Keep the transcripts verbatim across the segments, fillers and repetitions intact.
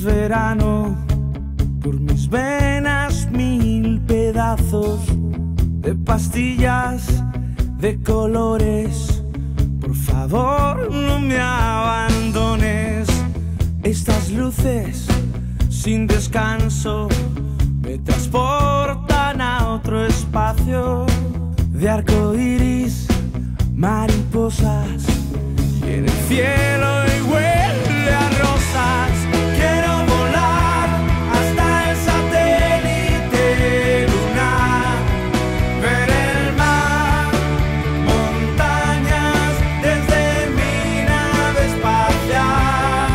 Es verano, por mis venas mil pedazos de pastillas de colores. Por favor, no me abandones. Estas luces sin descanso me transportan a otro espacio de arco iris, mariposas y en el cielo y huele a rosas. Quiero volar hasta el satélite lunar, ver el mar, montañas desde mi nave espacial.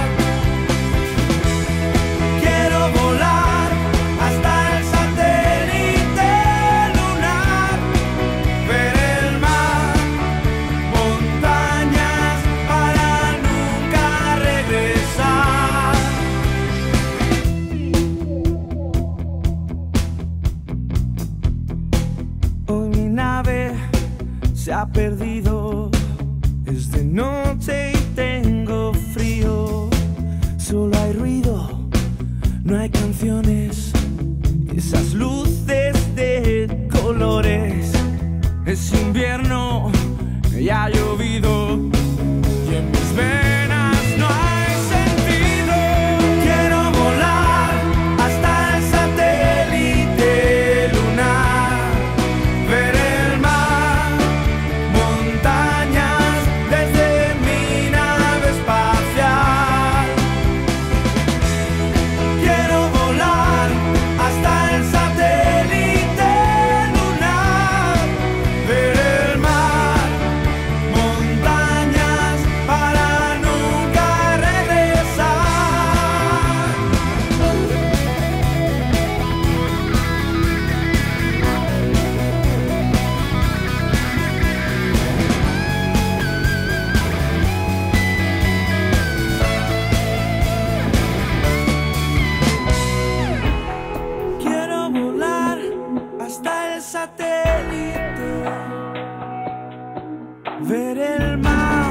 Quiero volar hasta el satélite lunar, ver el mar, montañas para nunca regresar. Hoy mi nave se ha perdido, es de noche y tengo frío. Solo hay ruido, no hay canciones, esas luces de colores. Es invierno, ya ha llovido y en mis venas no hay sentido. Quiero volar hasta el satélite lunar, ver el mar, montañas desde mi nave espacial. Quiero volar hasta el satélite lunar, ver el mar, montañas para nunca regresar. Quiero volar hasta el satélite, ver el mar.